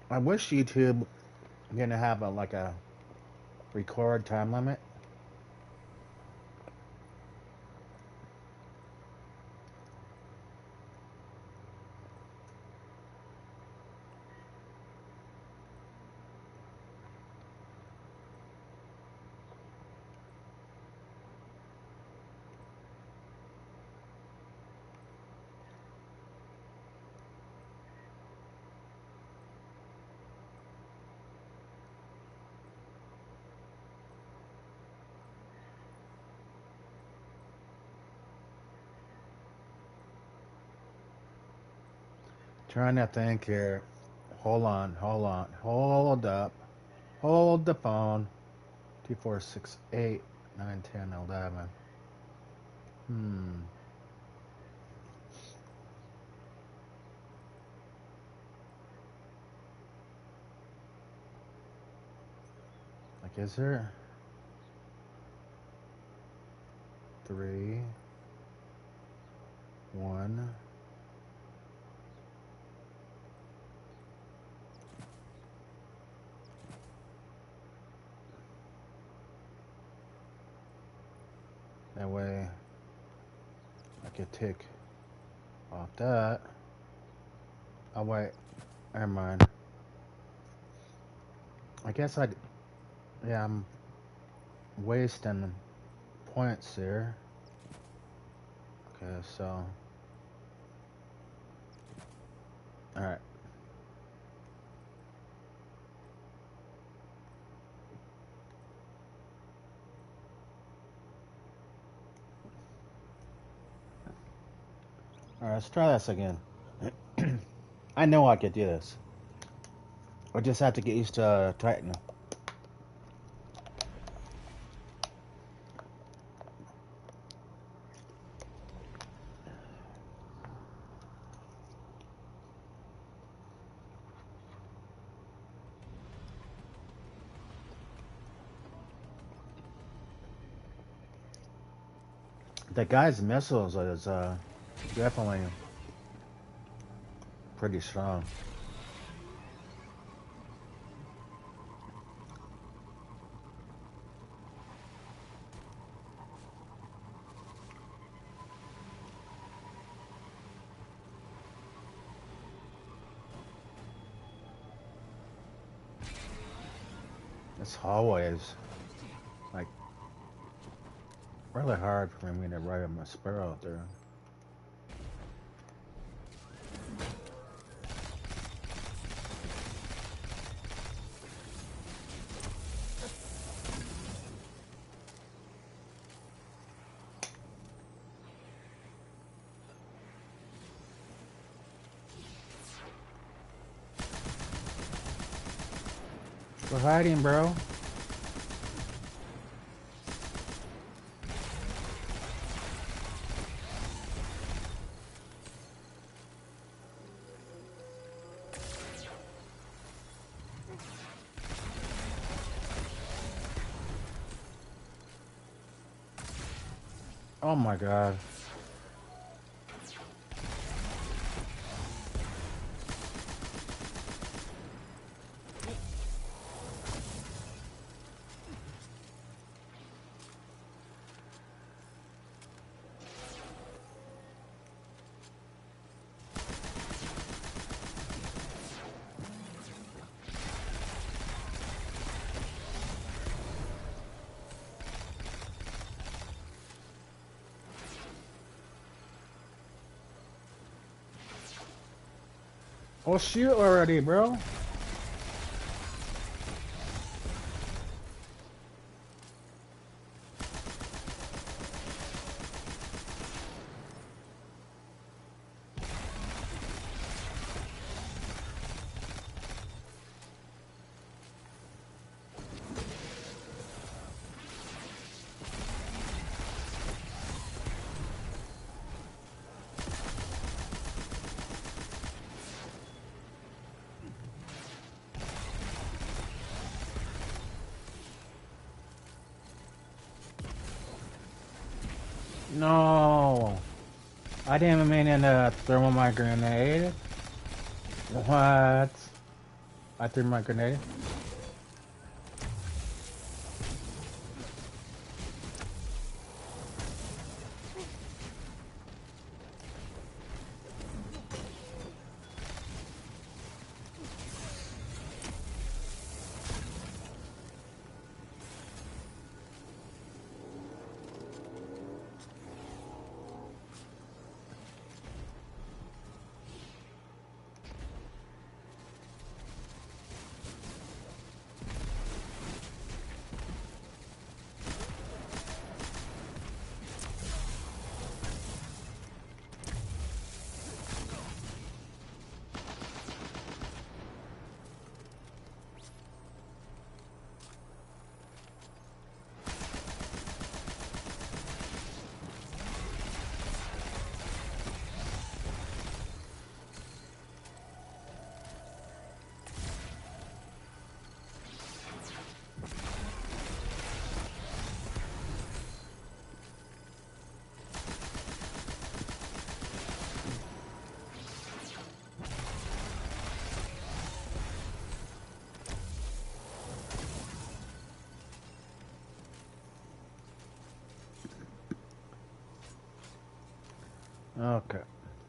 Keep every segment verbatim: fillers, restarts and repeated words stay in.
I wish YouTube didn't have a like a record time limit. Trying to think here. Hold on, hold on, hold up. Hold the phone. Two, four, six, eight, nine, ten, eleven. Hmm. Like, is there three, one? That way I could tick off that. Oh, wait. Never mind. I guess I'd. Yeah, I'm wasting points here. Okay, so. Alright. Alright, let's try this again. I know I could do this. I just have to get used to uh, Titan. The guy's missiles is uh, definitely pretty strong. This hallway is like really hard for me to ride my sparrow out there. We're hiding, bro. Oh my god. Oh shoot already, bro. No. I didn't mean to throw my grenade. What? I threw my grenade. Okay.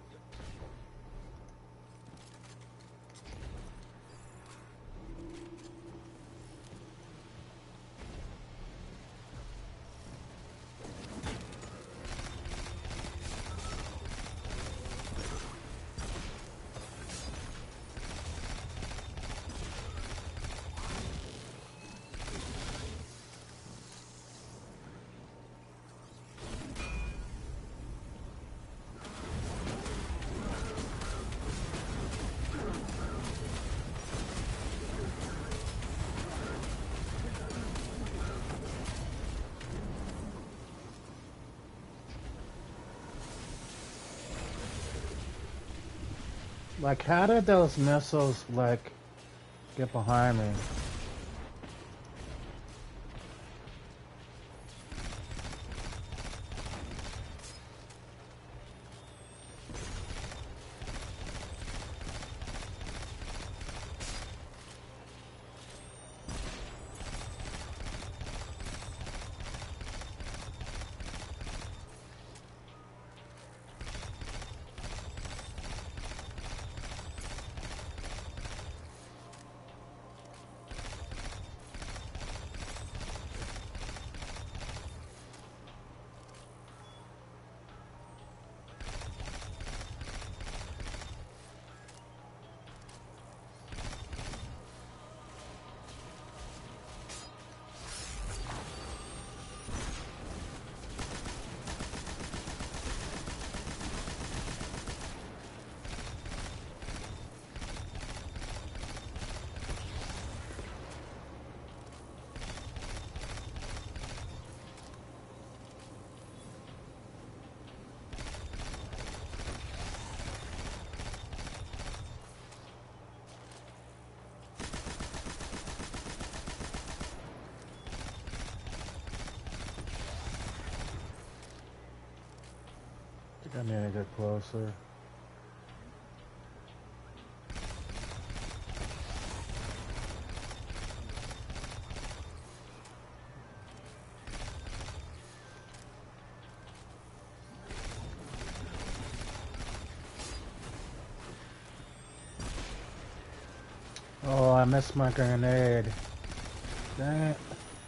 Like, how did those missiles, like, get behind me? I think I need to get closer. Oh, I missed my grenade. Dang it.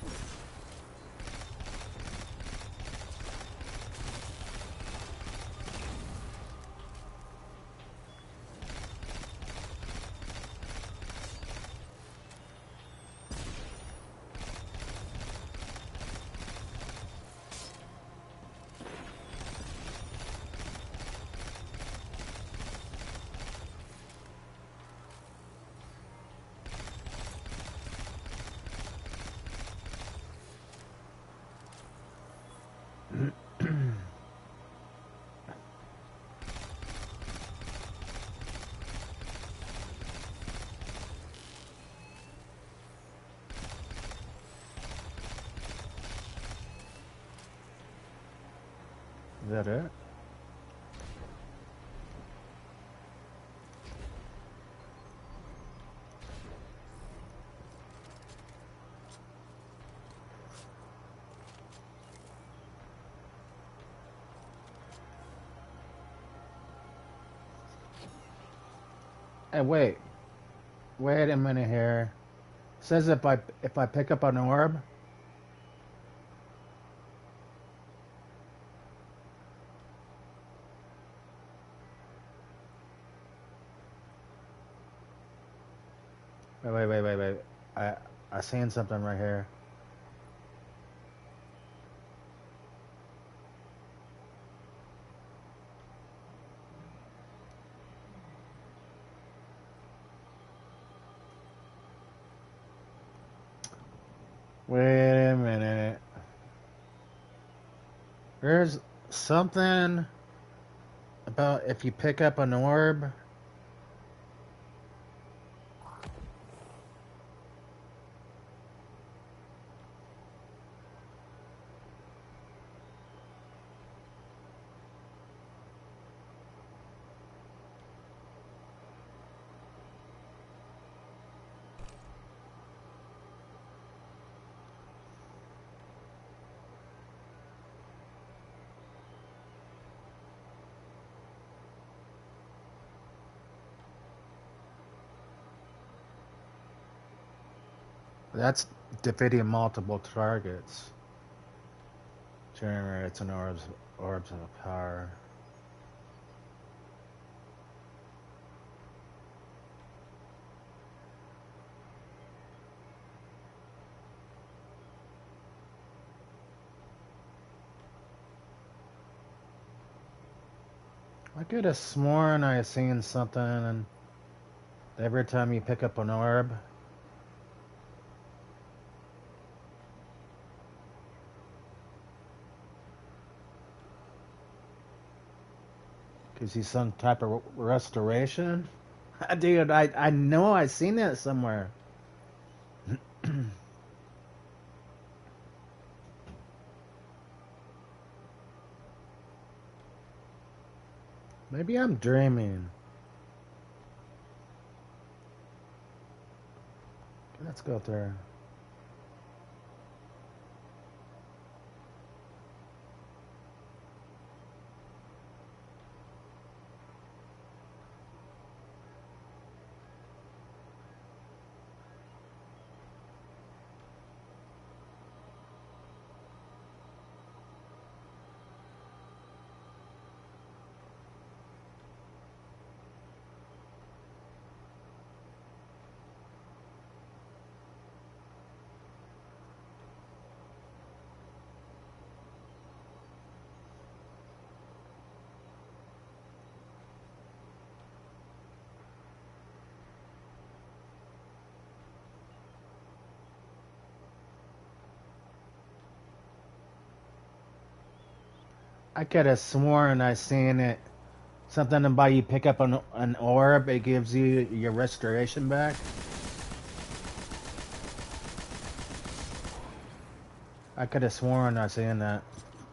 Is that it? Hey, wait. Wait a minute here. It says if I if I pick up an orb. Wait, wait, wait, wait, wait. I I seen something right here. Wait a minute. There's something about if you pick up an orb. That's defeating multiple targets. Generates an orbs orbs of power. I could have sworn I seen something, and every time you pick up an orb, gives you some type of restoration. Dude, I I know I seen that somewhere. Maybe I'm dreaming. Let's go there. I could have sworn I seen it. Something about you pick up an, an orb, it gives you your restoration back. I could have sworn I seen that.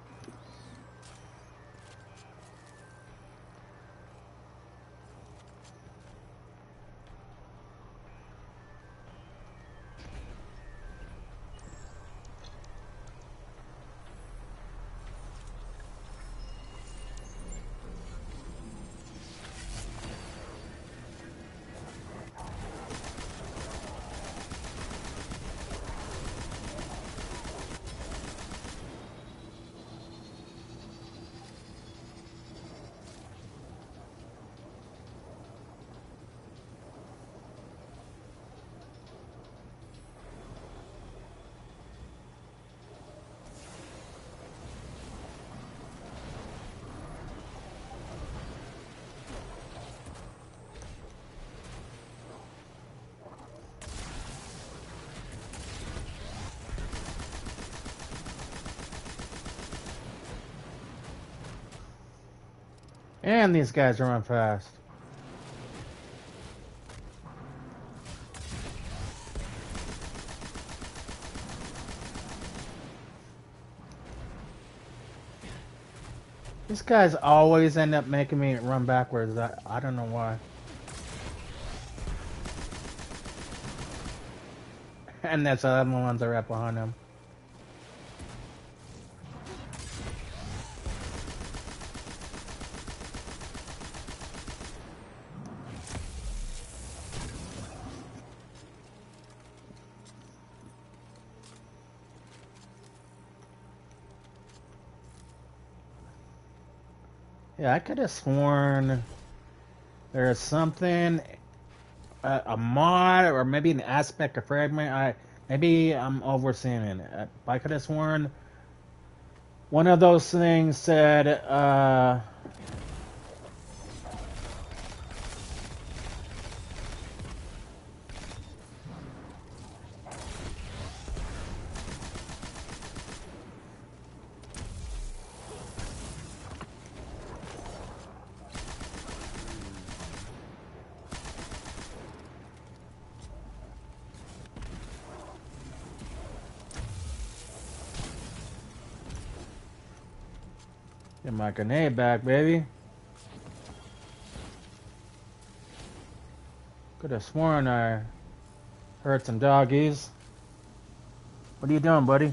And these guys run fast. These guys always end up making me run backwards. I, I don't know why. And that's the other ones that are right behind them. Yeah, I could have sworn there's something, a, a mod, or maybe an aspect or fragment. I maybe I'm overseeing it. I could have sworn one of those things said, uh, get my grenade back, baby. Could have sworn I heard some doggies. What are you doing, buddy?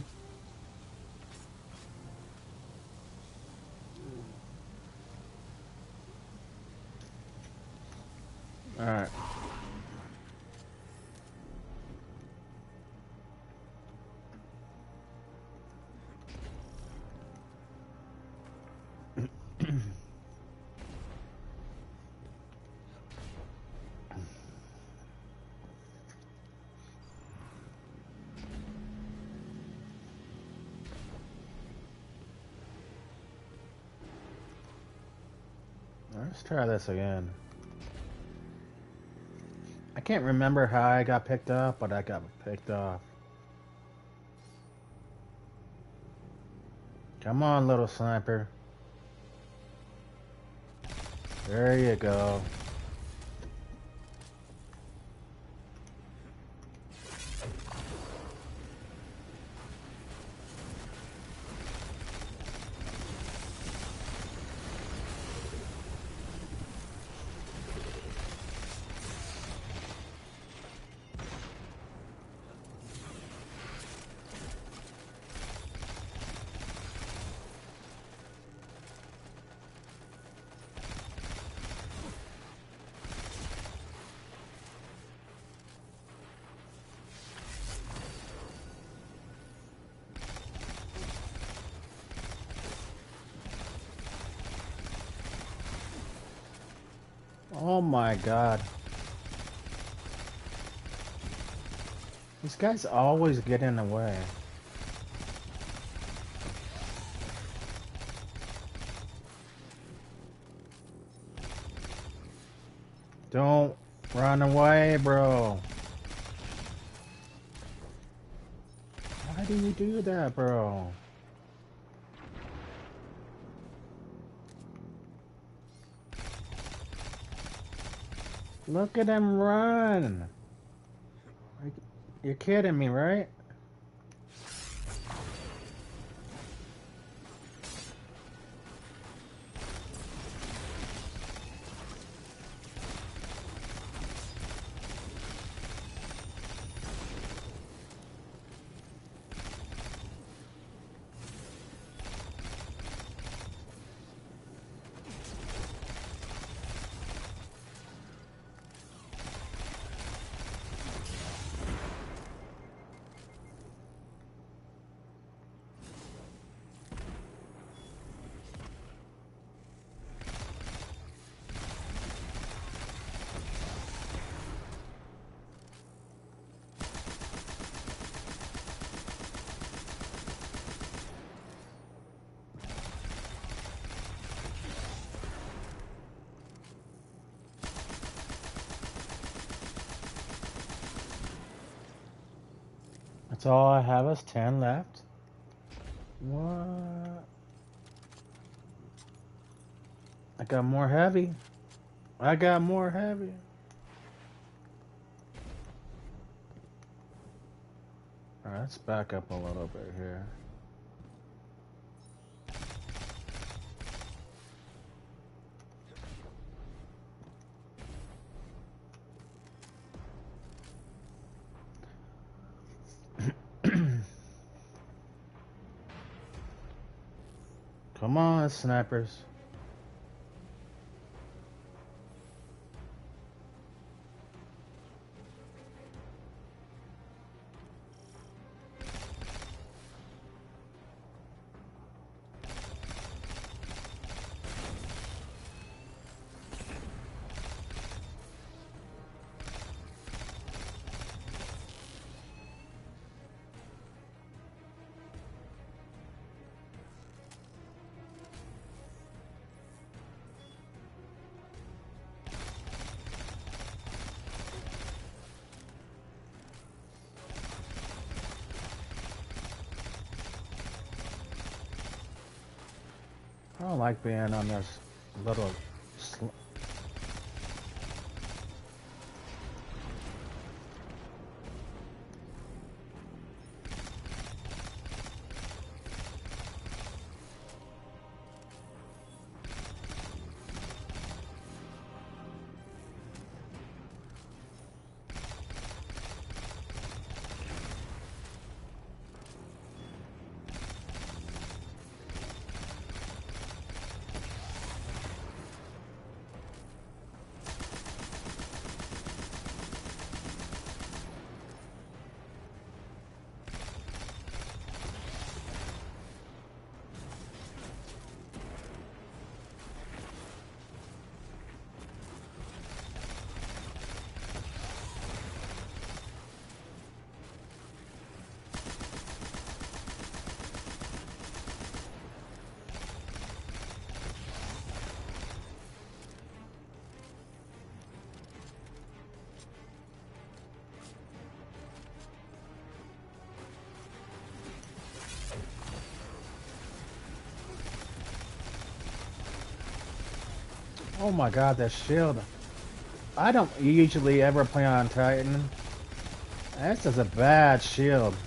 Alright. Let's try this again. I can't remember how I got picked up, but I got picked off. Come on, little sniper. There you go. Oh my god. These guys always get in the way. Don't run away, bro. Why do you do that, bro? Look at him run. You're kidding me, right? That's all I have is ten left. What? I got more heavy. I got more heavy. Alright, let's back up a little bit here. Come on, snipers. I don't like being on this little sl Oh my god, that shield. I don't usually ever play on Titan. This is a bad shield.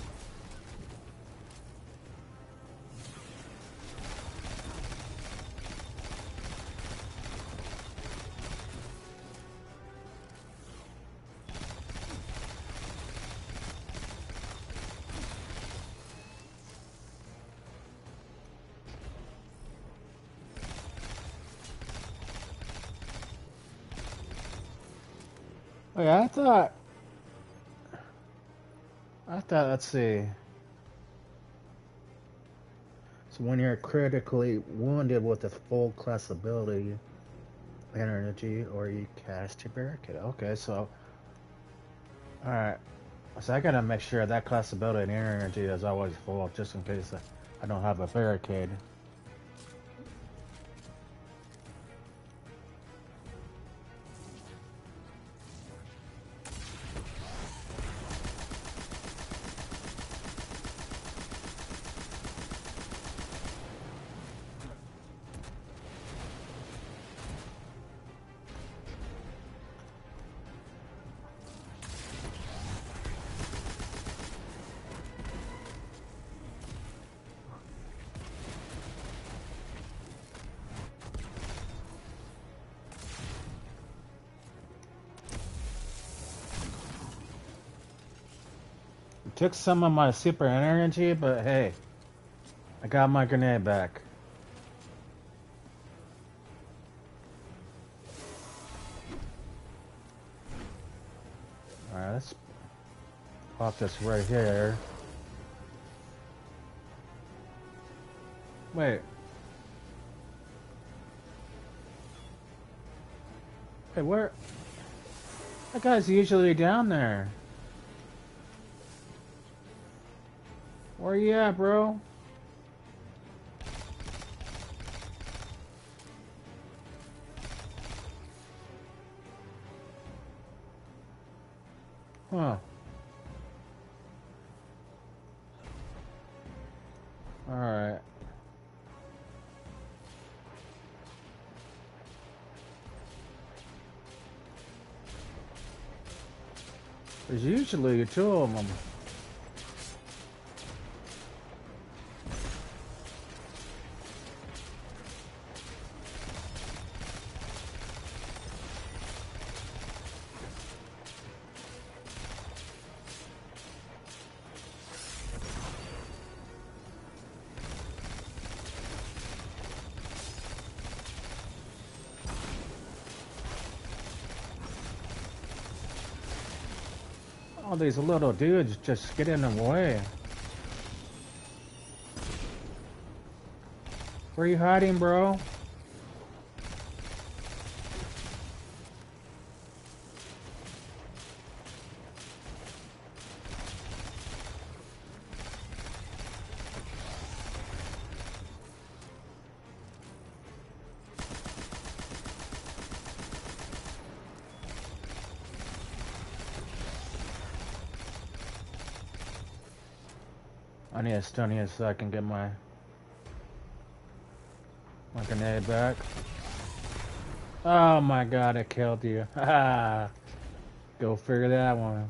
Oh yeah, I thought, I thought, let's see. So when you're critically wounded with a full class ability energy, or you cast your barricade. Okay, so, alright. So I gotta make sure that class ability and energy is always full, just in case I don't have a barricade. Took some of my super energy, but hey, I got my grenade back. Alright, let's pop this right here. Wait. Hey, where? That guy's usually down there. Where you at, bro? Huh. Alright. There's usually two of them. All these little dudes just get in the way. Where are you hiding, bro? I need a stun here so I can get my... My grenade back. Oh my god, I killed you. Ah, go figure that one.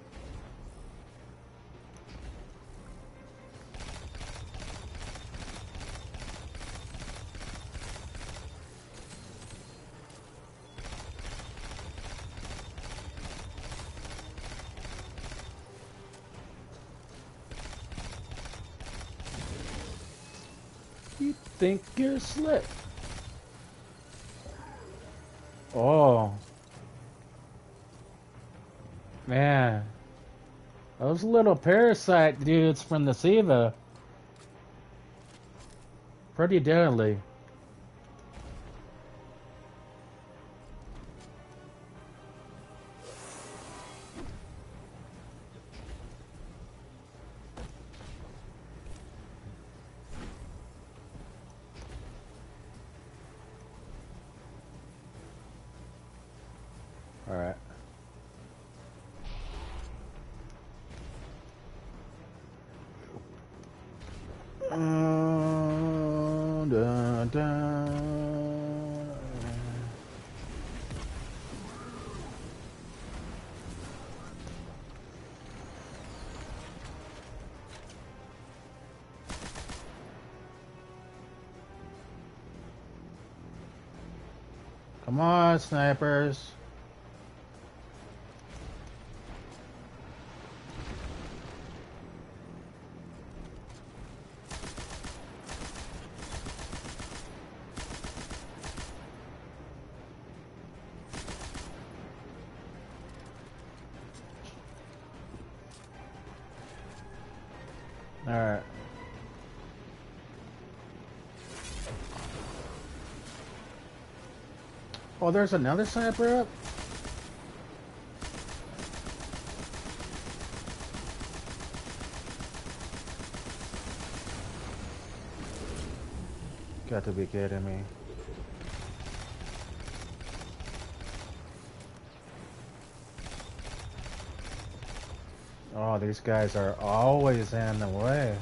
You think you're slick? Oh. Man. Those little parasite dudes from the Siva. Pretty deadly. Alright. Uh, da, da. Come on, snipers. Alright. Oh, there's another sniper up? Got to be kidding me. Oh, these guys are always in the way.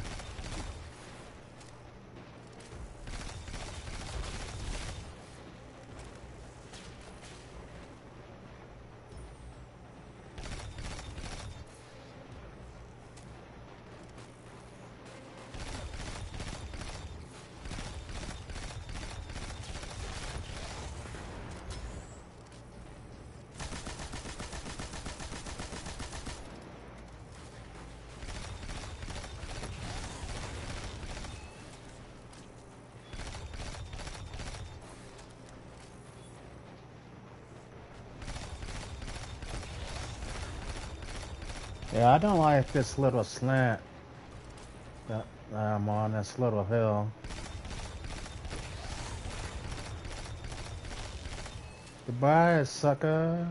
Yeah, I don't like this little slant that I'm on, this little hill. Goodbye, sucker.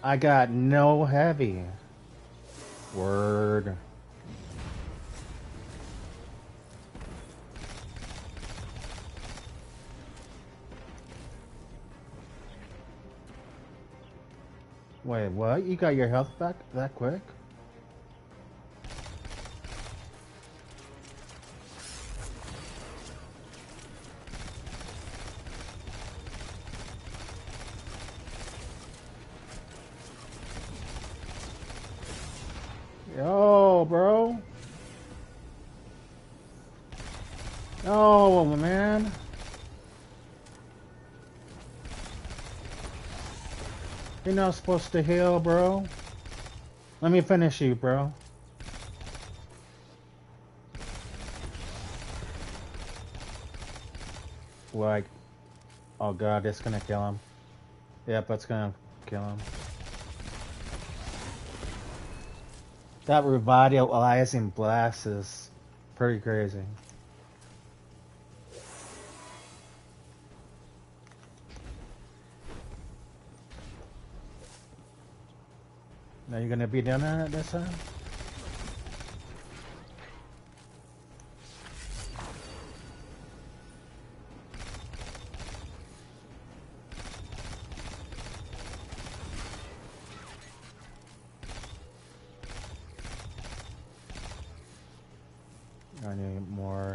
I got no heavy. Word. Wait, what? You got your health back that quick? Yo, bro. Oh, man. You're not supposed to heal, bro. Let me finish you, bro. Like, oh god, it's gonna kill him. Yep, it's gonna kill him. That revitalizing blast is pretty crazy. Now you're gonna be down there at this time? I need more.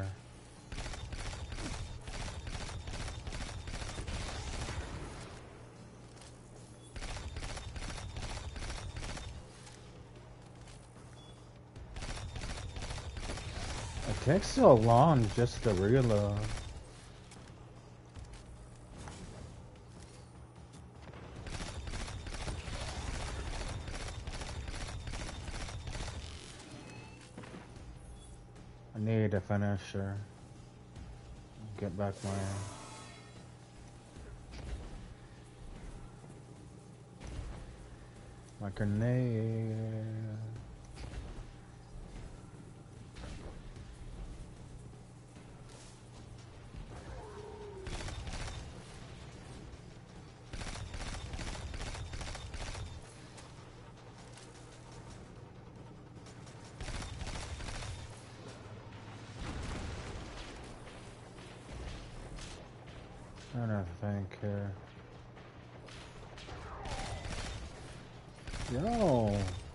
It takes so long just to reload. I need a finisher. Get back my... my grenade. I don't think here. Yo.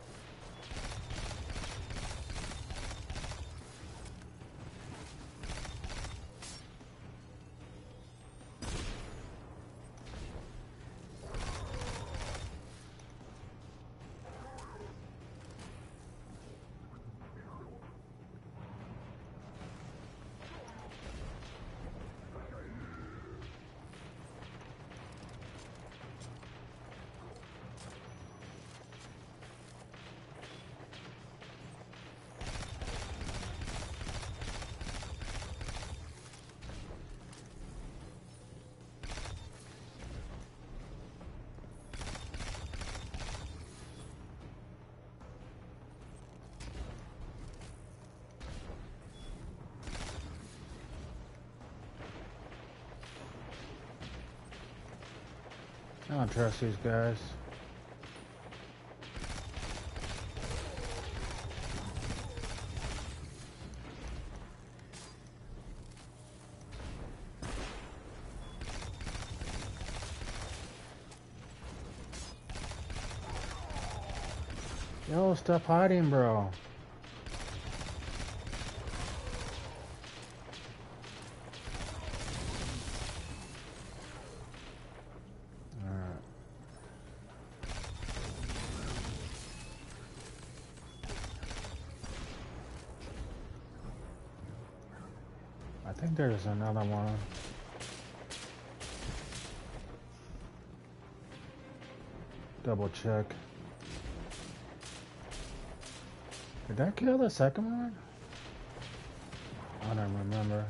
I don't trust these guys. Yo, stop hiding, bro. I think there's another one. Double check. Did that kill the second one? I don't remember.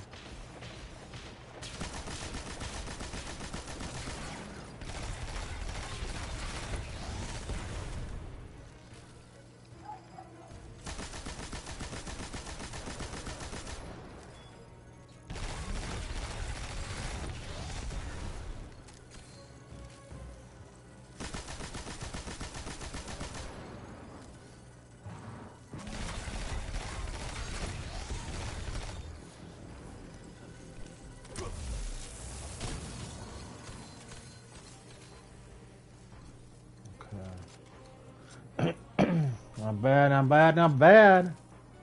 Not bad, not bad, not bad.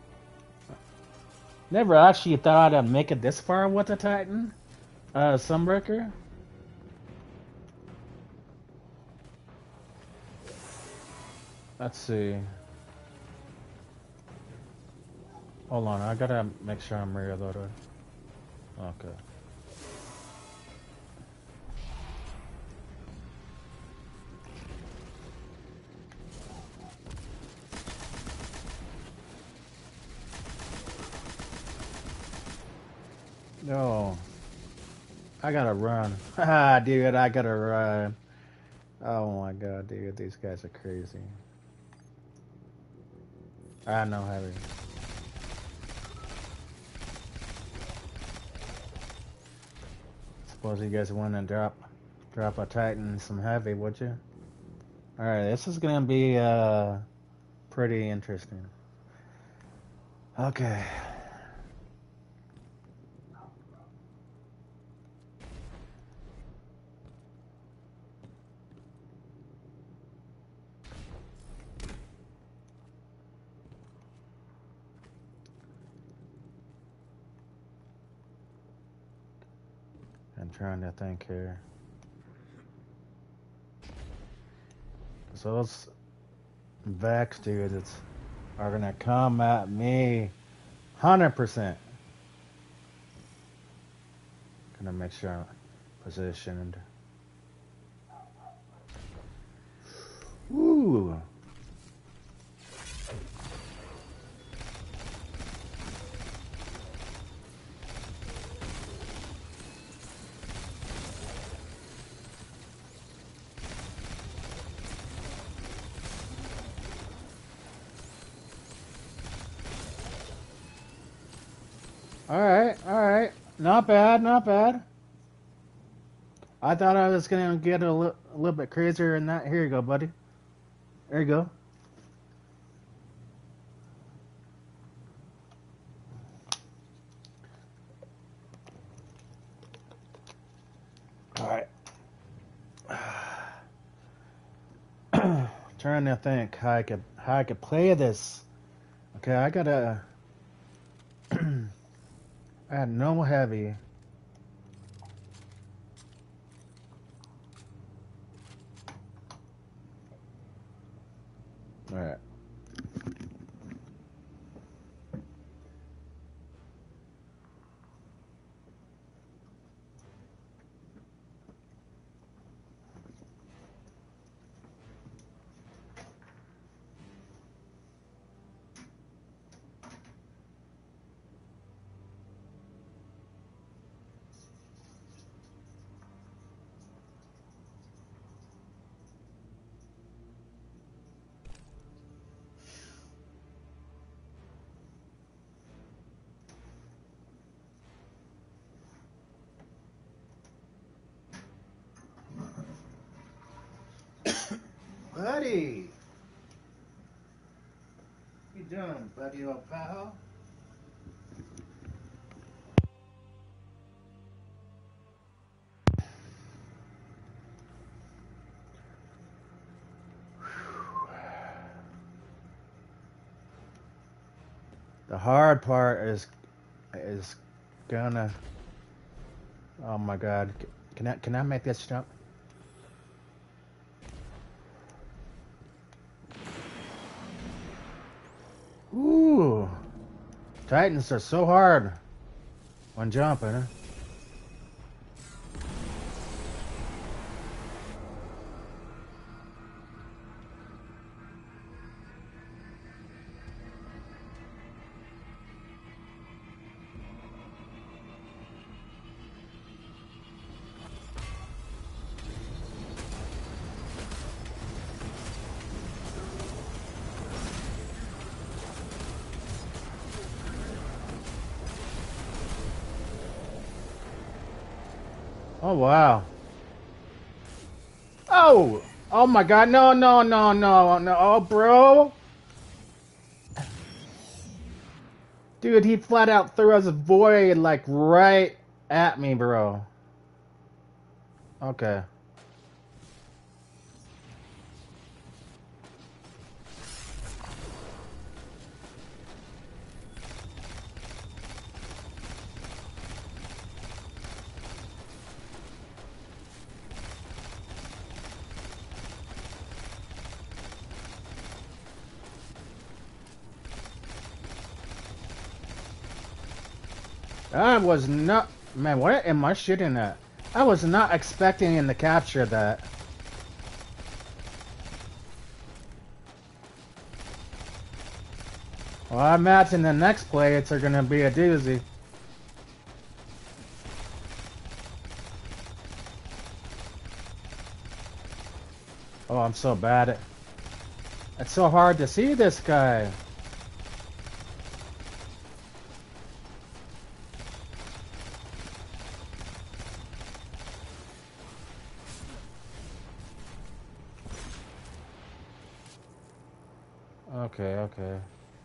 Never actually thought I'd make it this far with the Titan. Uh, Sunbreaker. Let's see. Hold on, I gotta make sure I'm reloaded. Okay. No. I gotta run. Ah, dude, I gotta run. Oh my god, dude, these guys are crazy. I know, heavy. Suppose you guys want to drop, drop a Titan and some heavy, would you? All right, this is gonna be uh pretty interesting. Okay. I'm trying to think here. So those Vex dudes are gonna come at me one hundred percent. Gonna make sure I'm positioned. Ooh. All right, all right. Not bad, not bad. I thought I was gonna get a, li- a little bit crazier than that. Here you go, buddy. There you go. All right. Trying to think how I could how I could play this. Okay, I gotta. I had no heavy. All right. Buddy, what you doing, buddy, old pal? The hard part is is gonna. Oh my God! Can I can I make this jump? Ooh, Titans are so hard when jumping. Huh? Oh wow! Oh! Oh my God! No! No! No! No! No! Oh, bro! Dude, he flat out threw us a void like right at me, bro. Okay. I was not... Man, what am I shooting at? I was not expecting him to capture that. Well, I imagine the next plays are gonna be a doozy. Oh, I'm so bad at... It's so hard to see this guy. Okay, okay.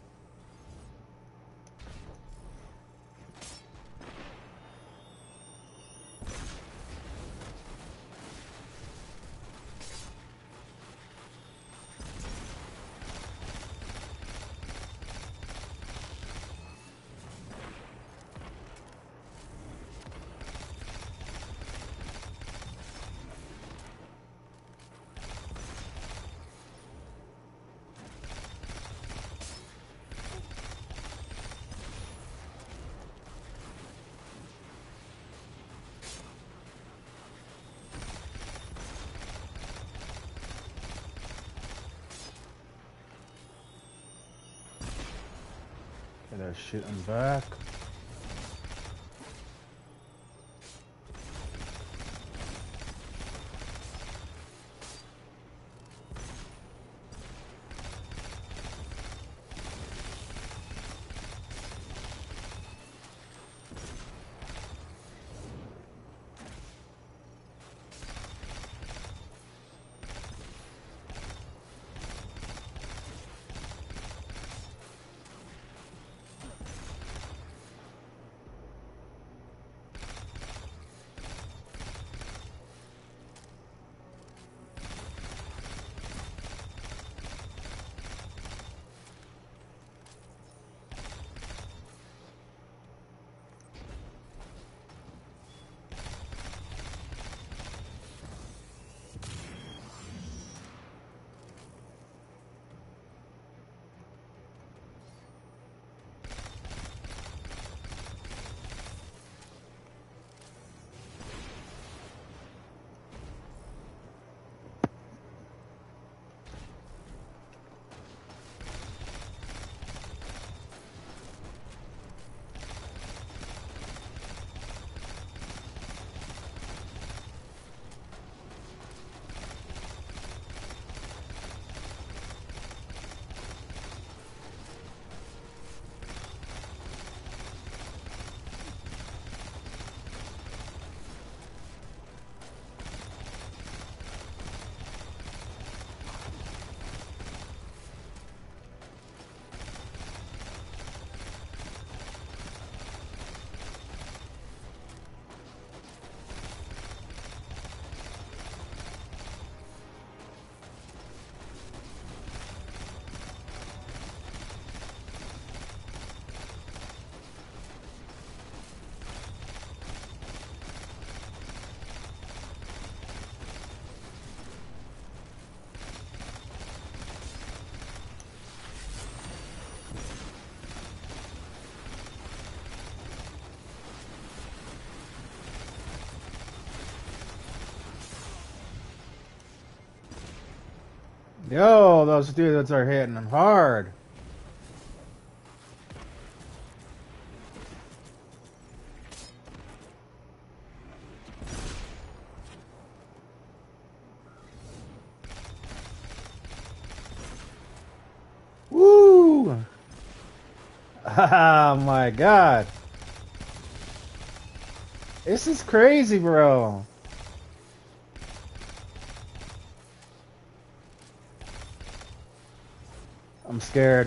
They're shooting back. Yo, those dudes are hitting hard. Woo! Oh my god. This is crazy, bro. I'm scared.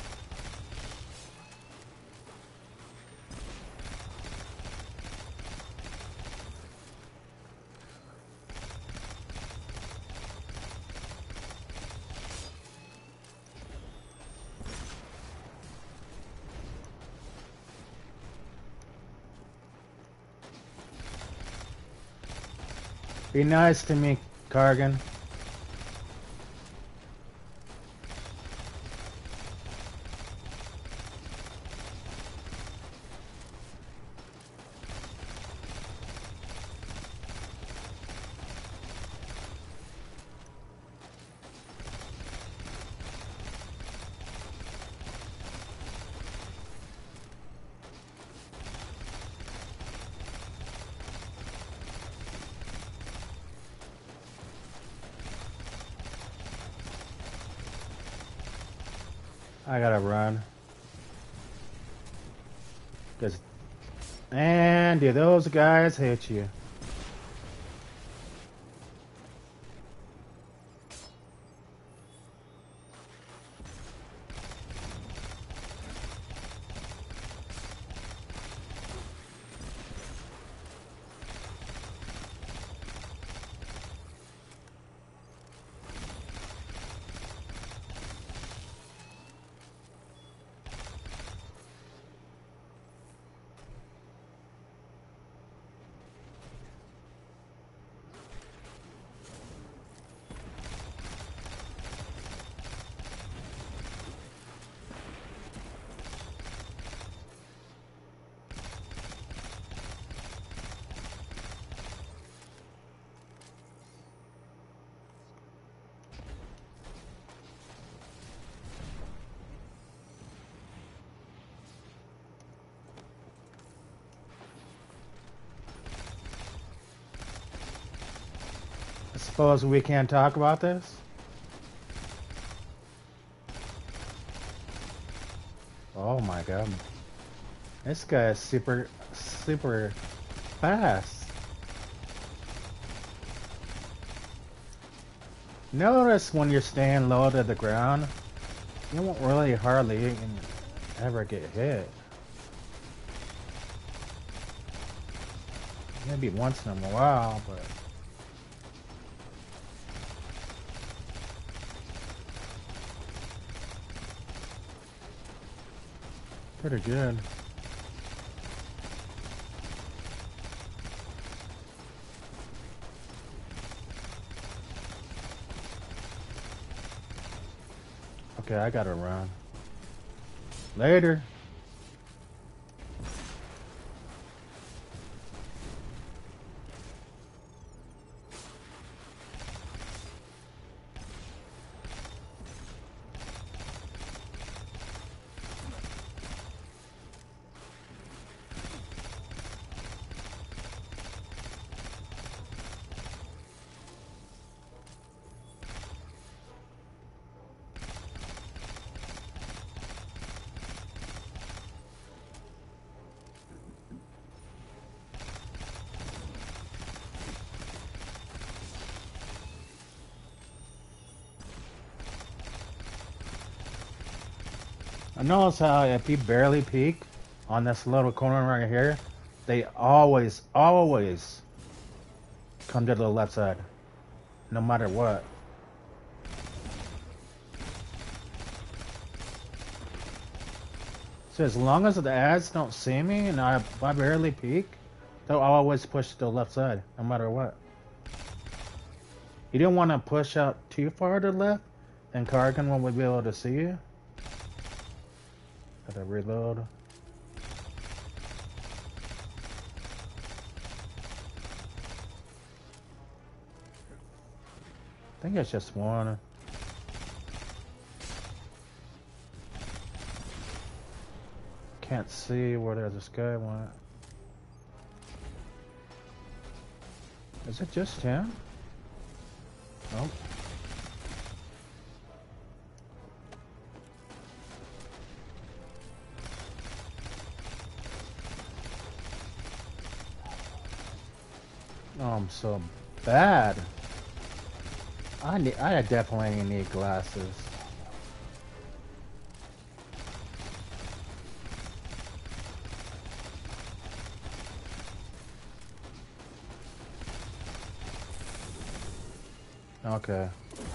Be nice to me, Kargan. I gotta run. Cause, and do those guys hit you? I suppose we can't talk about this? Oh my god. This guy is super, super fast. Notice when you're staying low to the ground, you won't really hardly ever get hit. Maybe once in a while, but... pretty good. Okay, I gotta run. Later. I notice how if you barely peek on this little corner right here, they always, always come to the left side, no matter what. So as long as the ads don't see me and I, if I barely peek, they'll always push to the left side, no matter what. You don't want to push out too far to the left, and Kargan won't be able to see you. Gotta reload. I think it's just one. Can't see where this guy went. Is it just him? Nope. Oh, I'm so bad. I need, I definitely need glasses. Okay.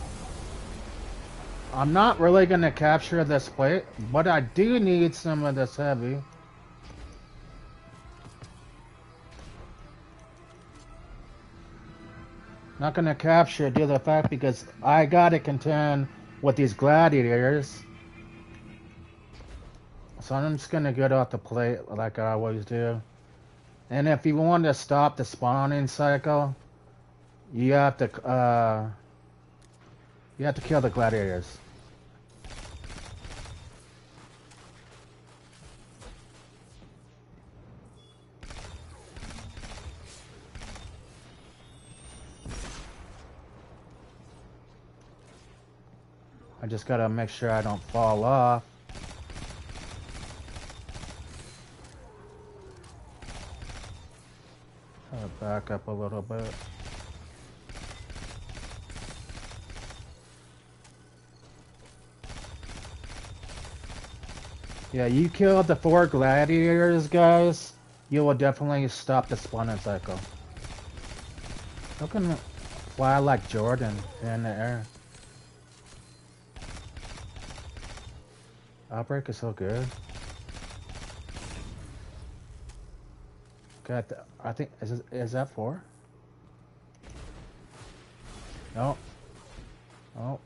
I'm not really gonna capture this plate, but I do need some of this heavy. Not gonna capture it due to the fact because I gotta contend with these gladiators. So I'm just gonna get off the plate like I always do. And if you want to stop the spawning cycle, you have to uh you have to kill the gladiators. I just gotta make sure I don't fall off. I'll back up a little bit. Yeah, you kill the four gladiators, guys, you will definitely stop the spawning cycle. You can fly like Jordan in the air. Outbreak is so good. Okay, I think is is that four? No. Oh.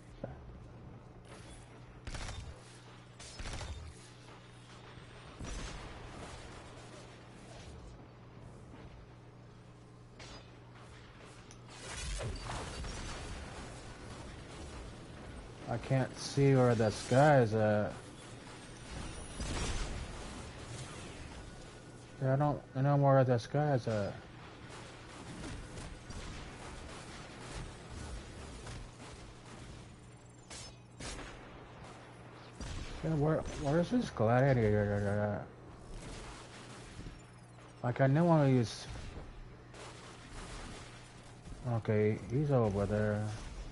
I can't see where this guy's at. Yeah, I don't I know where this guy's at. Yeah, where where's this gladiator at? Like I know he's okay, he's over there.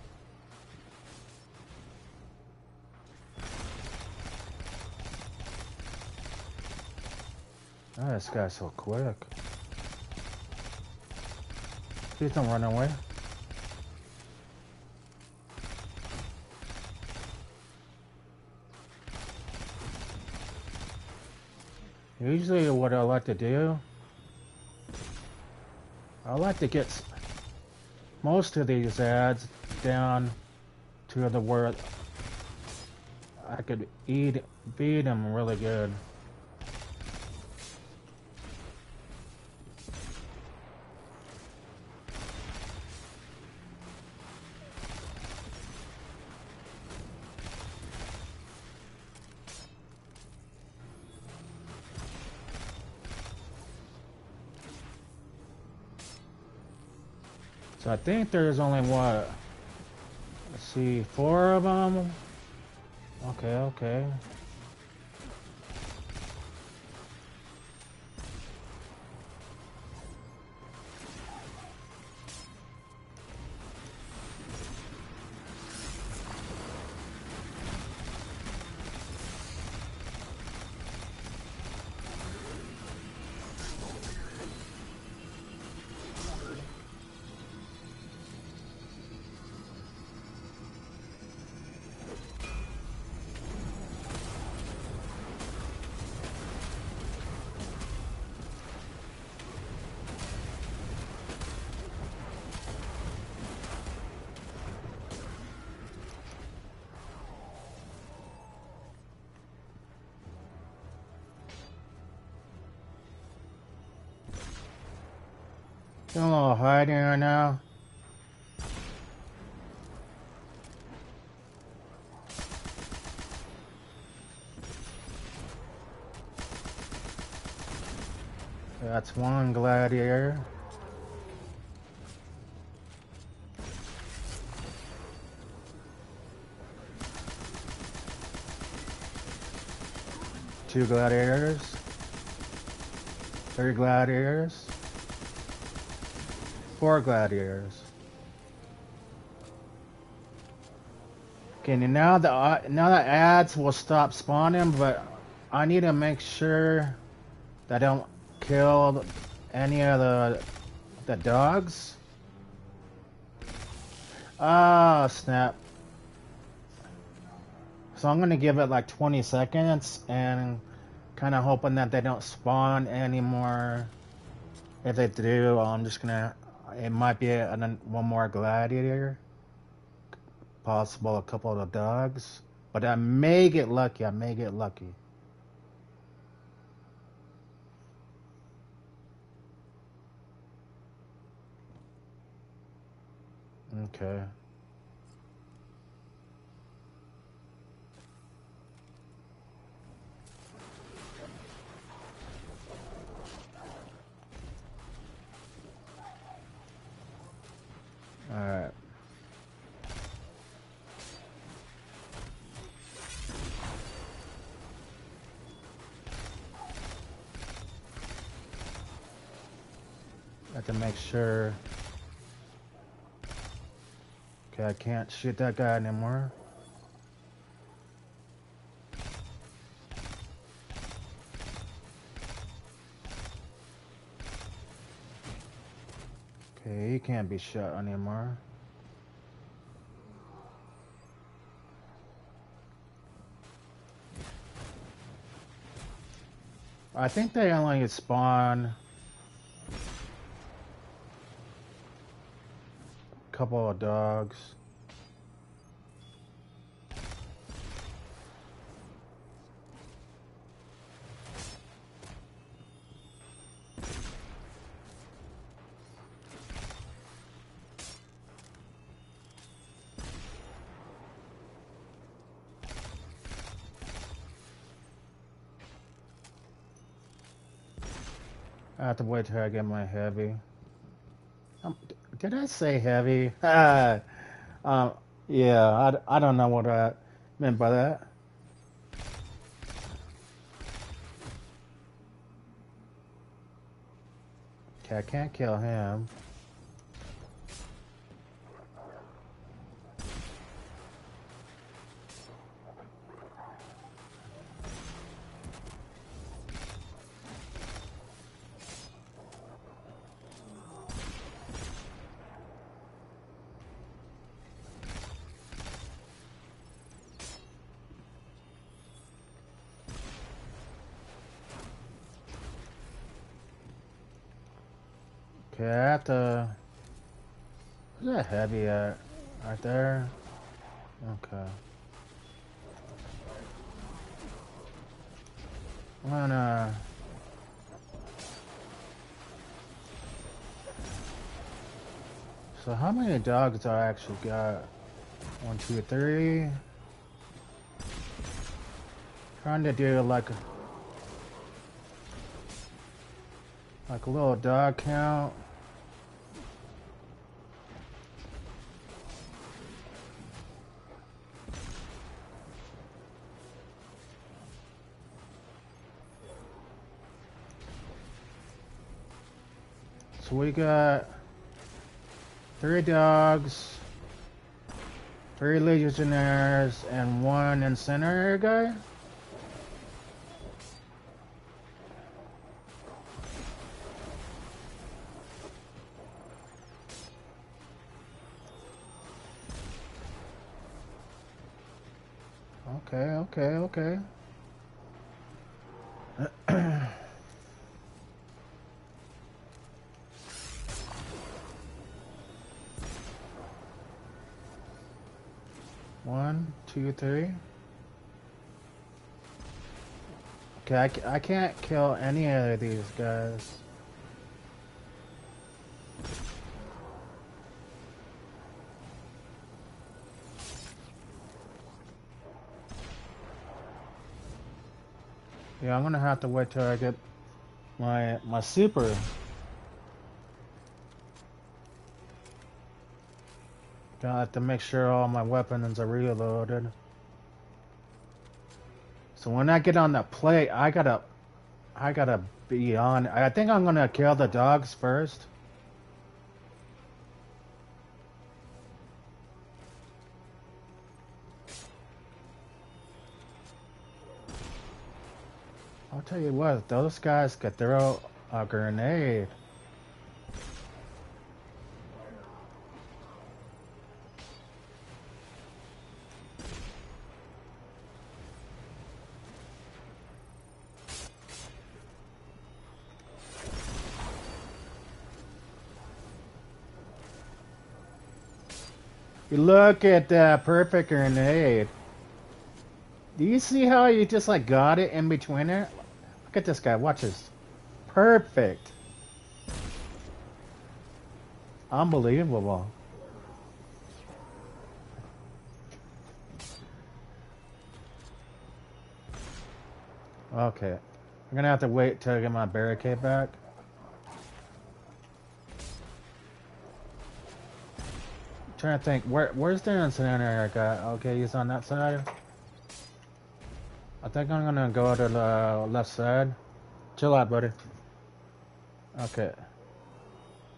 Oh, this guy's so quick. Please don't run away. Usually what I like to do, I like to get most of these ads down to the where I could eat, feed them really good. So I think there's only what? Let's see, four of them. Okay, okay. Doing a little hiding right now. That's one gladiator. Two gladiators. Three gladiators. Four gladiators. Okay, now the uh, now the ads will stop spawning, but I need to make sure that I don't kill any of the the dogs. Ah, snap. So I'm gonna give it like twenty seconds and kind of hoping that they don't spawn anymore. If they do, I'm just gonna. It might be a, one more gladiator, possible a couple of the dogs, but I may get lucky. I may get lucky. Okay. All right. I have to make sure. Okay, I can't shoot that guy anymore. Okay, he can't be shot anymore. I think they only spawn a couple of dogs. I have to wait till I get my heavy. Um, did I say heavy? um, yeah, I, I don't know what I meant by that. Okay, I can't kill him. Okay, I have to... Where's that heavy at? Right there? Okay. I'm gonna... So how many dogs do I actually got? One, two, three. Trying to do like a... Like a little dog count. So we got three dogs, three legionnaires, and one incinerator guy. Okay, okay, okay. One, two, three. Okay, I, ca- I can't kill any of these guys. Yeah, I'm gonna have to wait till I get my my super. Gonna have to make sure all my weapons are reloaded. So when I get on the plate, I gotta, I gotta be on. I think I'm gonna kill the dogs first. I'll tell you what, those guys could throw a grenade. You look at that perfect grenade. Do you see how you just like got it in between it? Look at this guy, watch this. Perfect. Unbelievable. Okay. I'm gonna have to wait till I get my barricade back. I'm trying to think, where where's the incinerator guy? Okay, he's on that side. I think I'm gonna go to the left side. Chill out, buddy. Okay.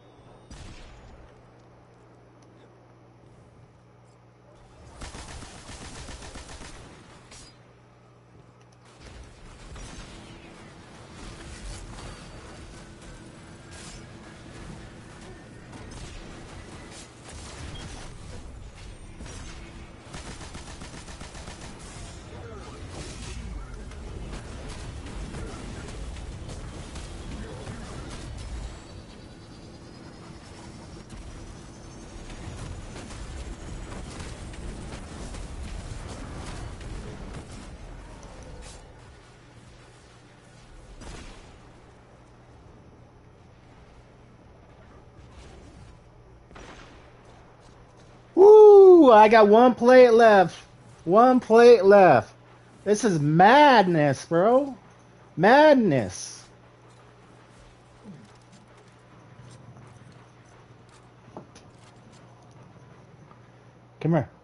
Ooh, I got one plate left. One plate left. This is madness, bro. Madness. Come here.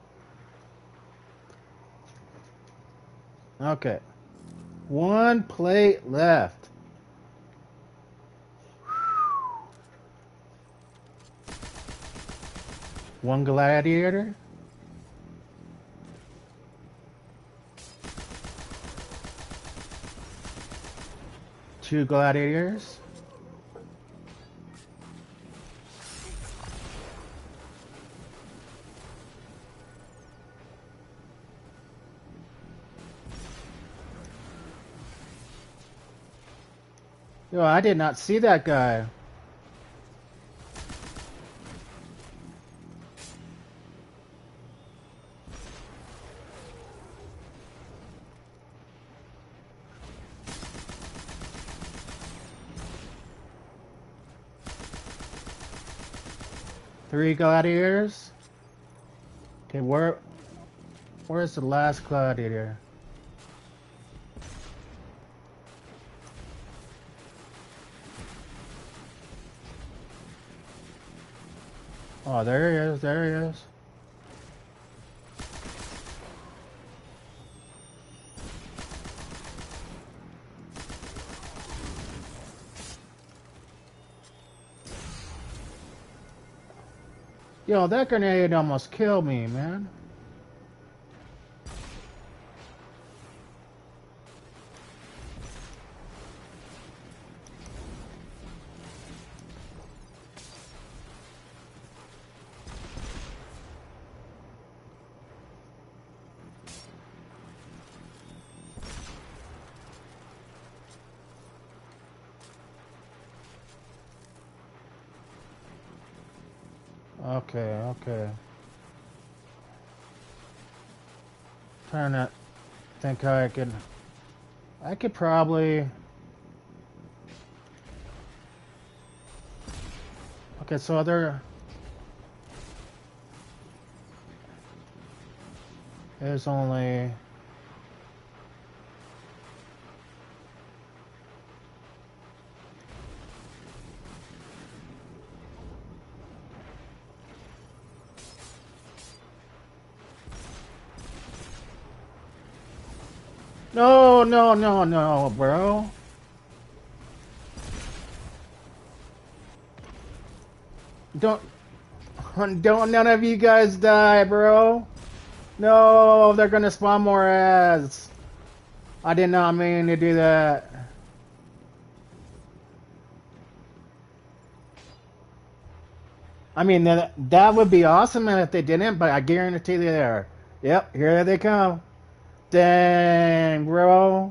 Okay. One plate left. One gladiator. Two gladiators. Yo, I did not see that guy. Three gladiators. Okay, where where's the last gladiator? Oh, there he is, there he is. Yo, that grenade almost killed me, man. Okay, okay. Trying to think how I could. I could probably. Okay, so there. There's only. No, no, no, no, bro. Don't, don't none of you guys die, bro. No, they're gonna spawn more ads. I did not mean to do that. I mean, that, that would be awesome if they didn't, but I guarantee they are. Yep, here they come. Dang, bro.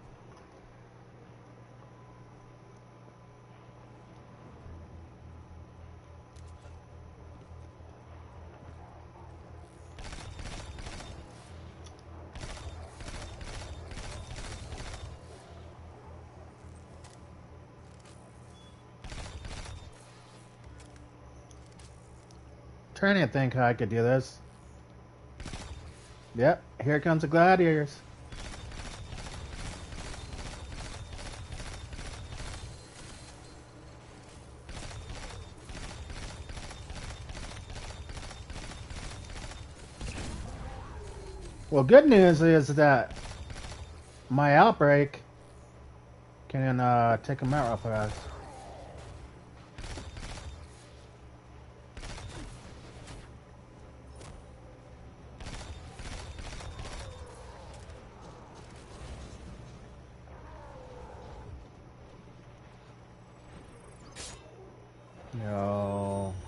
Trying to think how I could do this. Yep, here comes the gladiators. Well, good news is that my outbreak can uh, take them out real fast. No.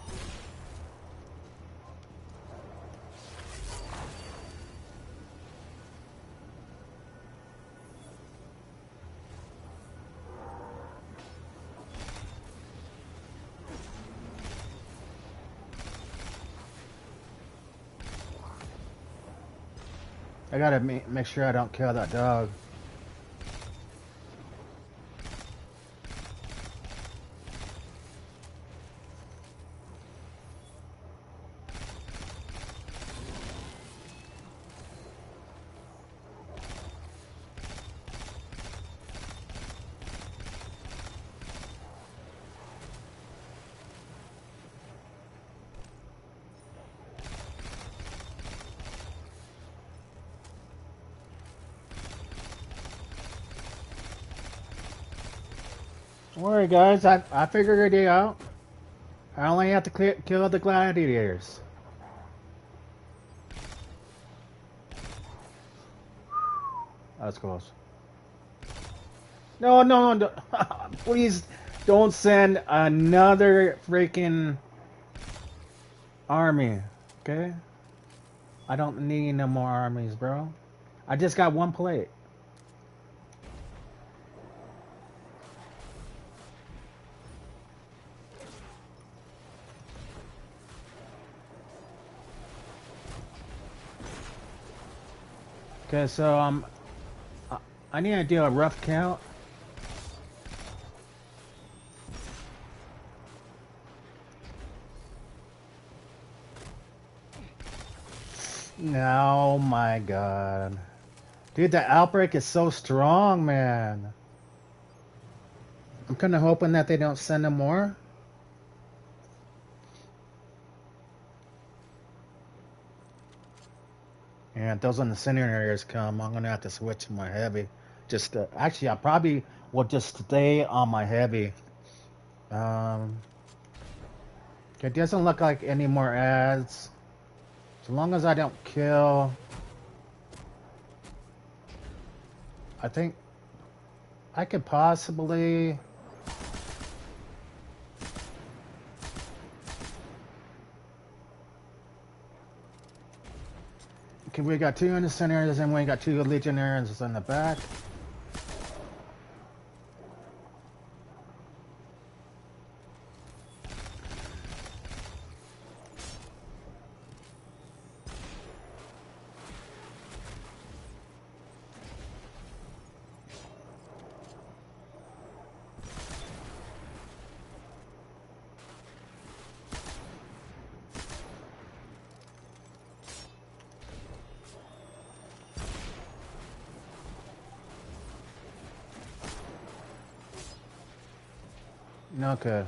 I gotta ma make sure I don't kill that dog. Don't worry, guys. I I figured it out. I only have to clear, kill the gladiators. That's close. No, no, no. Please don't send another freaking army. Okay? I don't need no more armies, bro. I just got one plate. Okay, so um, I, I need to do a rough count. Oh my god. Dude, the outbreak is so strong, man. I'm kind of hoping that they don't send them more. And if those incinerators come, I'm gonna have to switch to my heavy. Just uh, actually, I probably will just stay on my heavy. Um, it doesn't look like any more ads. As long as I don't kill, I think I could possibly. Okay, we got two incinerators and we got two legionnaires in the back. Okay.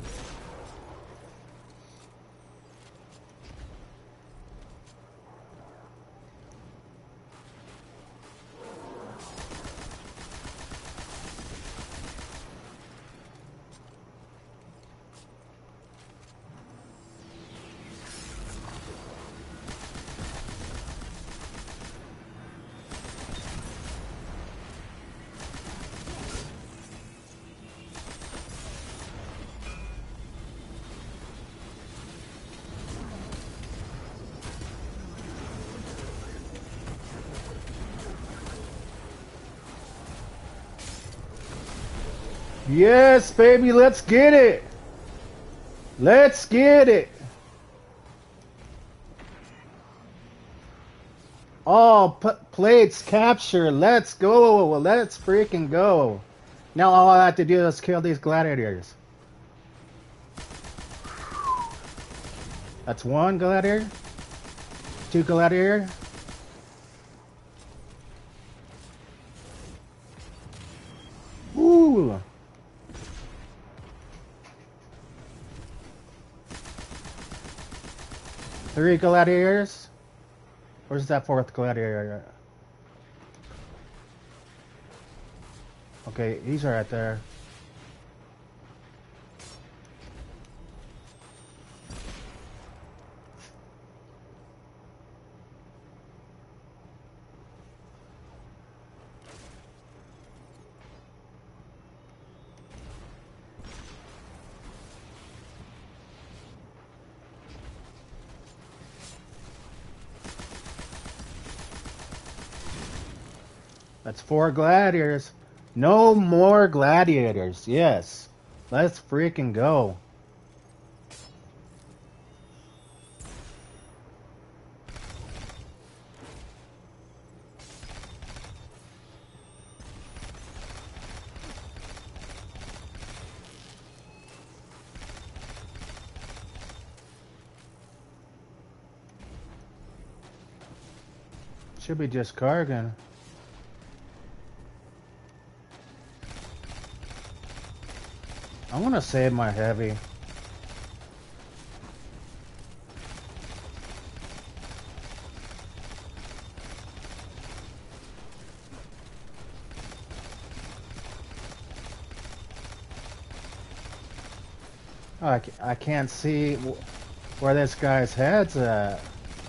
Yes, baby, let's get it. Let's get it. Oh, p plates capture. Let's go. Let's freaking go. Now all I have to do is kill these gladiators. That's one gladiator. Two gladiator. Ooh. Three gladiators. Where's that fourth gladiator? Okay, he's right there. That's four gladiators. No more gladiators. Yes. Let's freaking go. Should be just Kargan. I want to save my heavy. I, ca- I can't see wh- where this guy's head's at.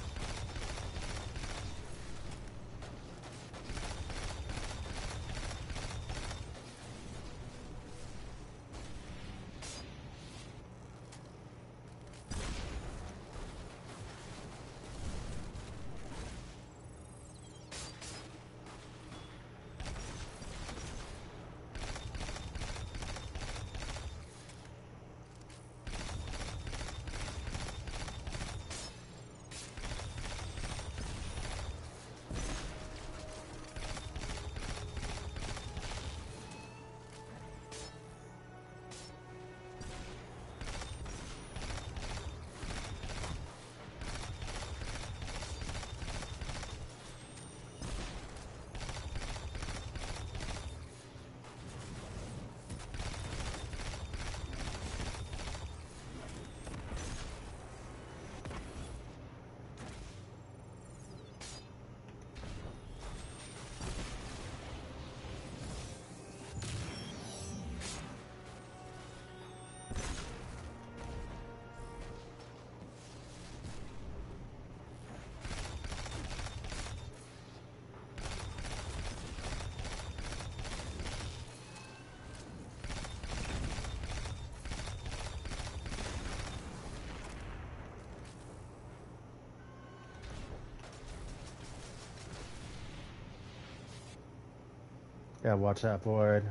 Yeah, watch that void.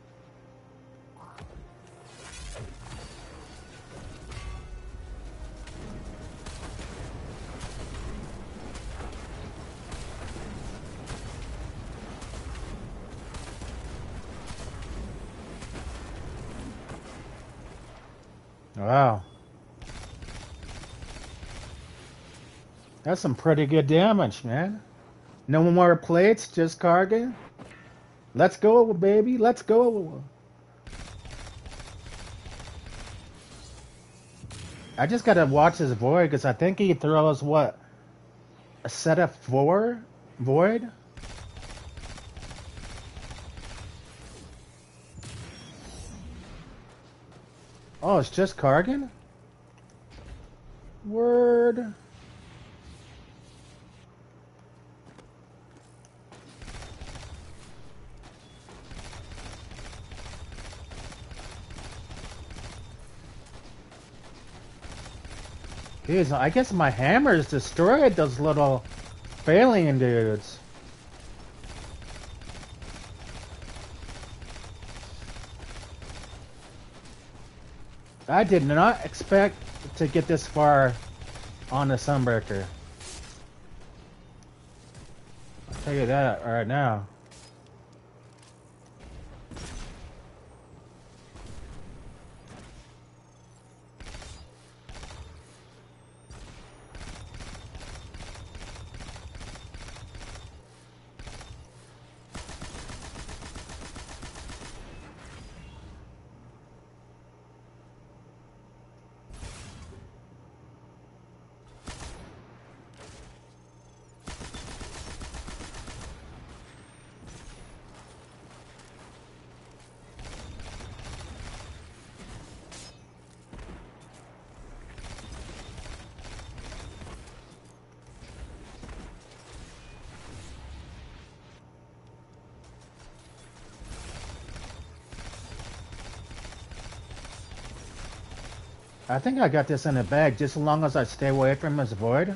Wow. That's some pretty good damage, man. No more plates, just Karga. Let's go, baby. Let's go. I just gotta watch this void because I think he throws what, a set of four void. Oh, it's just Kargan? Word. Jeez, I guess my hammers destroyed those little alien dudes. I did not expect to get this far on the Sunbreaker. I'll tell you that right now. I think I got this in the bag just as long as I stay away from this void.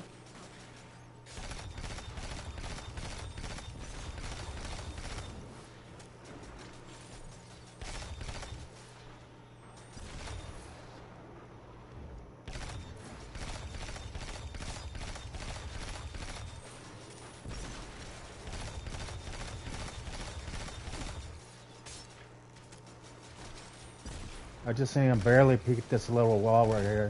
I just see him barely peek this little wall right here.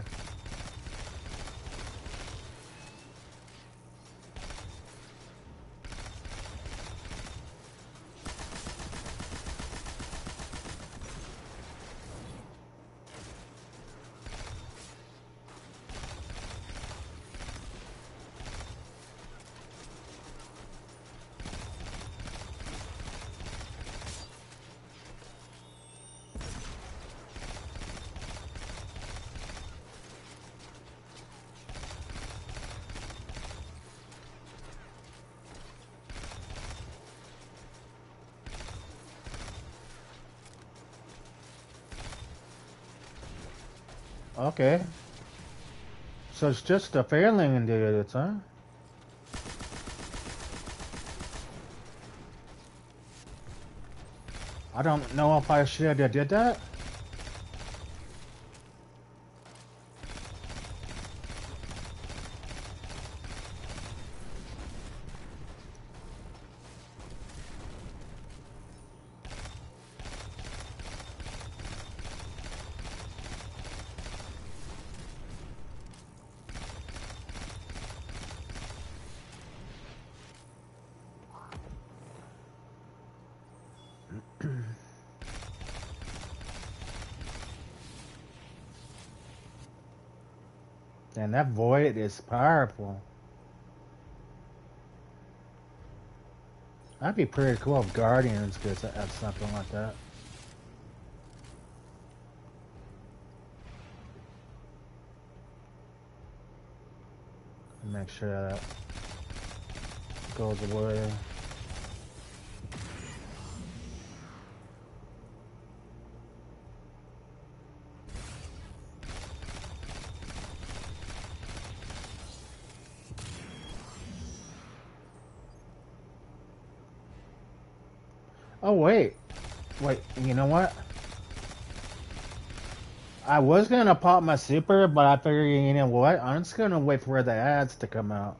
Okay. So it's just a failing in the edits, huh? I don't know if I should have did that. And that void is powerful. That'd be pretty cool if Guardians could have something like that. Make sure that goes away. Oh wait, wait. You know what? I was gonna pop my super, but I figured, you know what? I'm just gonna wait for the ads to come out.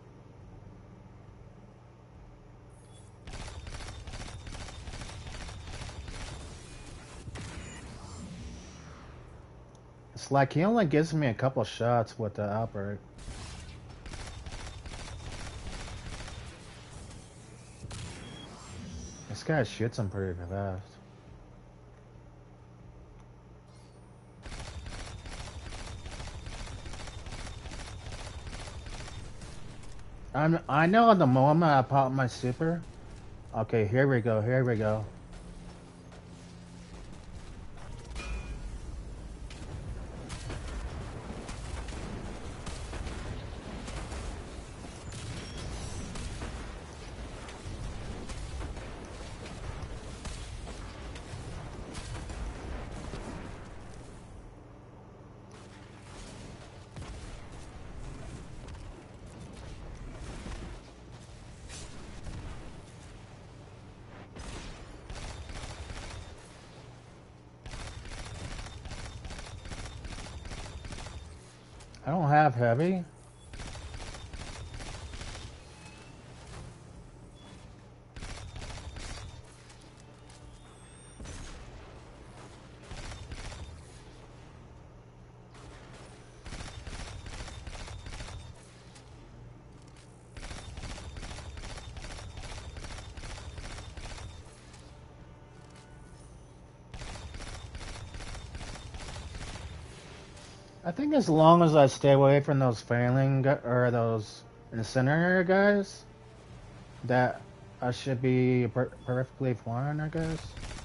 It's like he only gives me a couple shots with the outbreak. This guy shoots him pretty fast. I'm, I know the moment I pop my super. Okay, here we go, here we go. I don't have heavy. I think as long as I stay away from those failing gu- or those incinerator guys, that I should be per perfectly fine, I guess.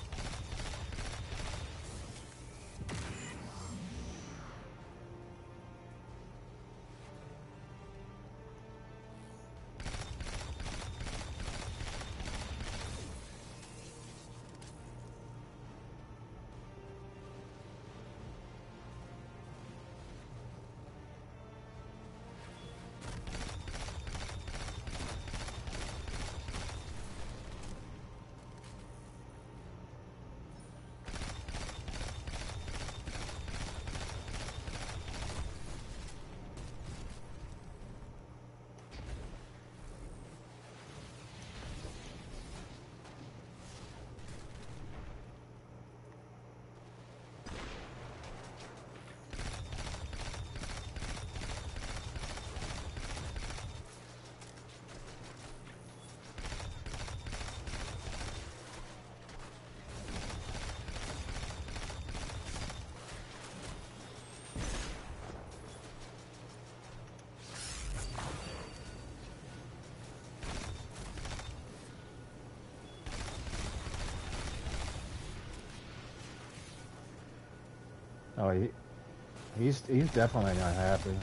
Oh, he, he's he's definitely not happy.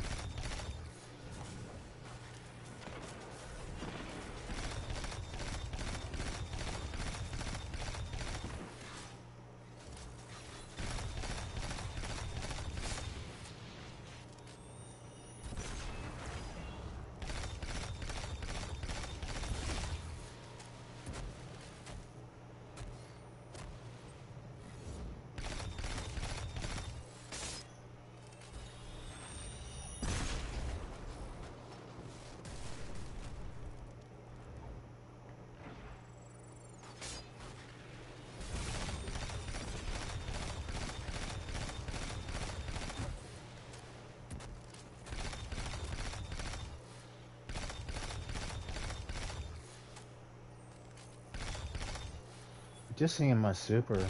Just seeing my super.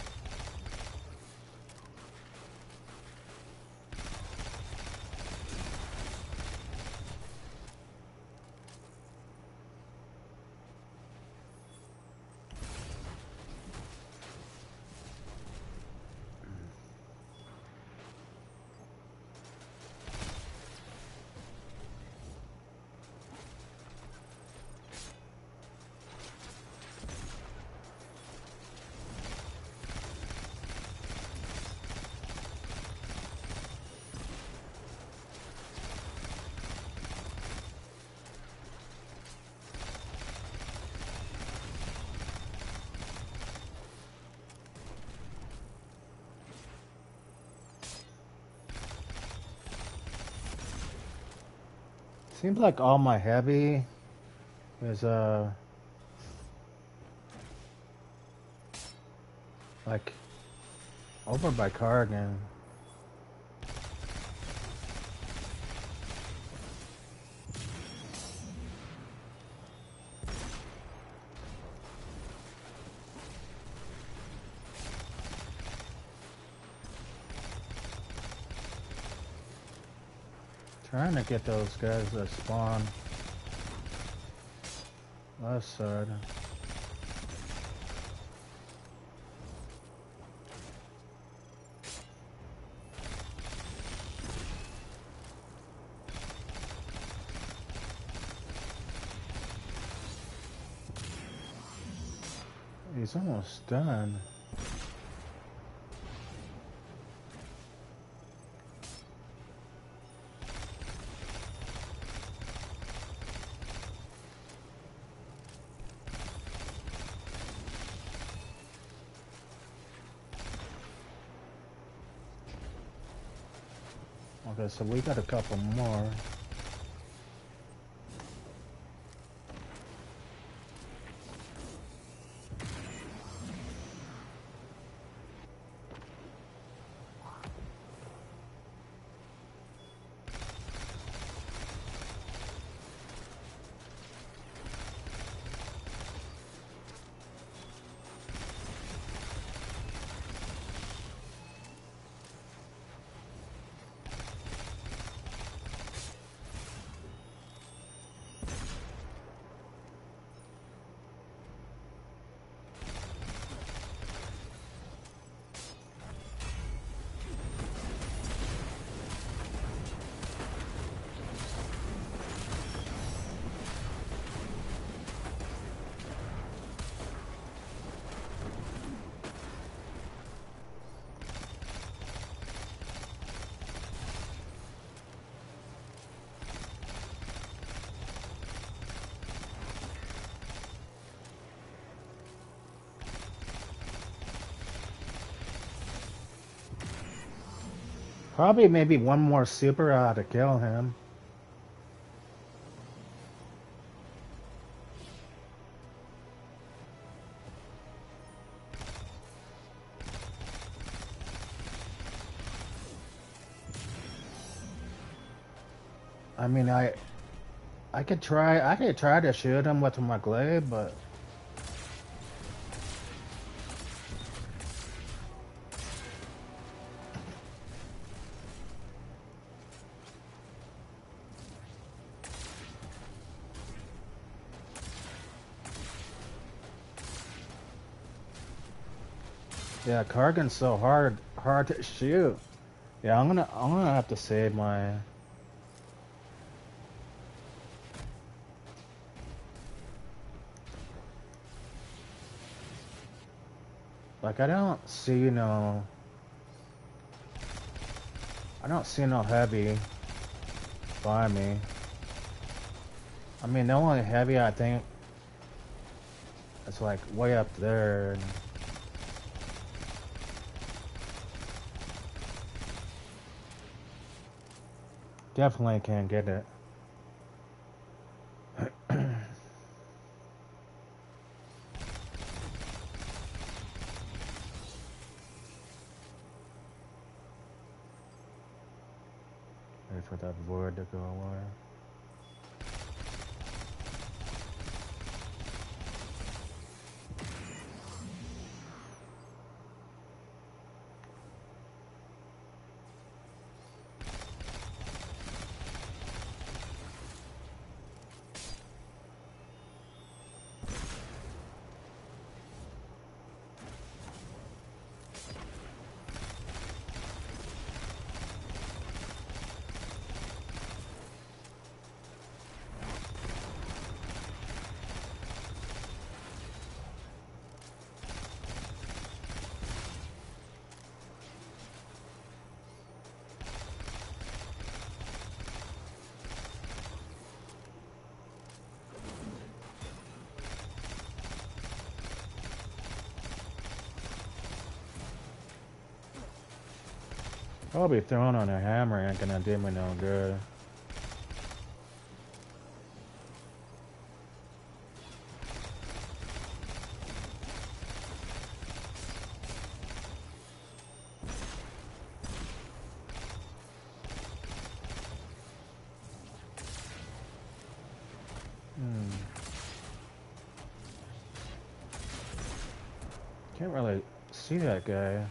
Seems like all my heavy is uh like over by Cargan. Trying to get those guys that spawn left side. He's almost done. Okay, so we got a couple more. Probably maybe one more super out to kill him. I mean, I I could try I could try to shoot him with my glaive, but yeah, Kargan's so hard hard to shoot. Yeah, I'm gonna I'm gonna have to save my. Like I don't see no. I don't see no heavy by me. I mean, the only heavy I think it's like way up there. And definitely can't get it. Wait for that word to go away. I'll be throwing on a hammer ain't gonna do me no good. Hmm. Can't really see that guy.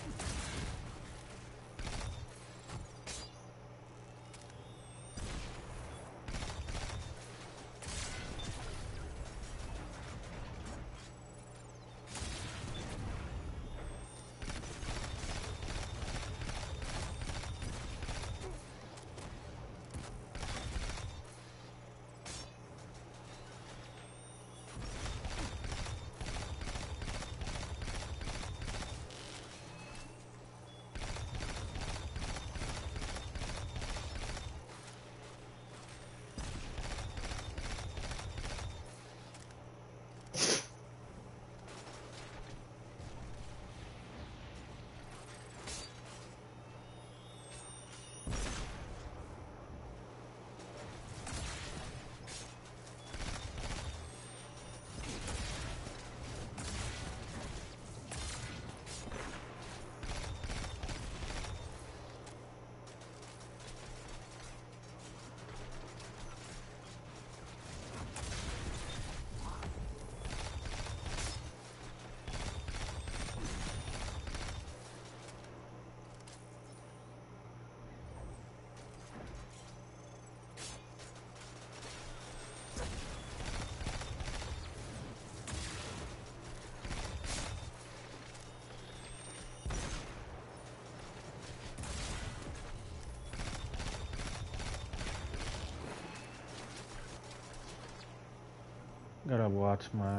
Gotta watch my...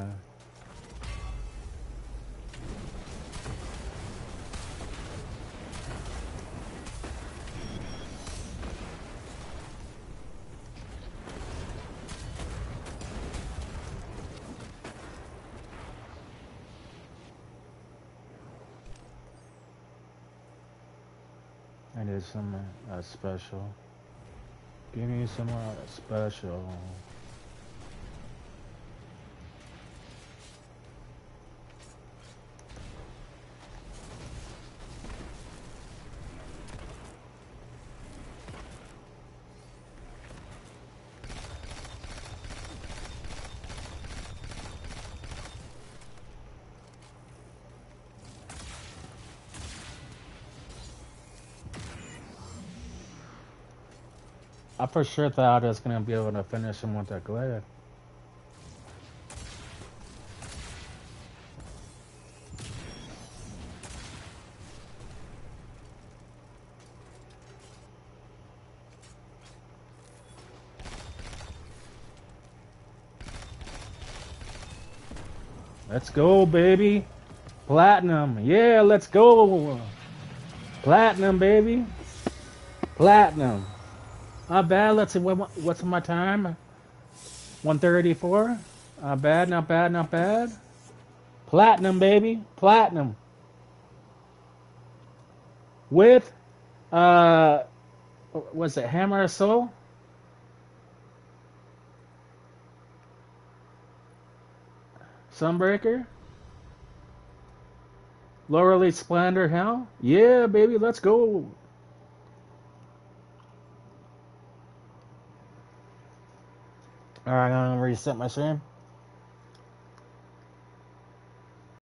I need some uh, special. Give me some uh, special. I for sure thought I was gonna be able to finish him with that glare. Let's go, baby. Platinum. Yeah, let's go. Platinum, baby. Platinum. Not bad. Let's see. What, what's my time? one thirty-four. Not bad, not bad, not bad. Platinum, baby. Platinum. With, uh, what's it? Hammer of Soul? Sunbreaker? Laurel Splendor Hell? Yeah, baby. Let's go. Alright, I'm gonna reset my stream.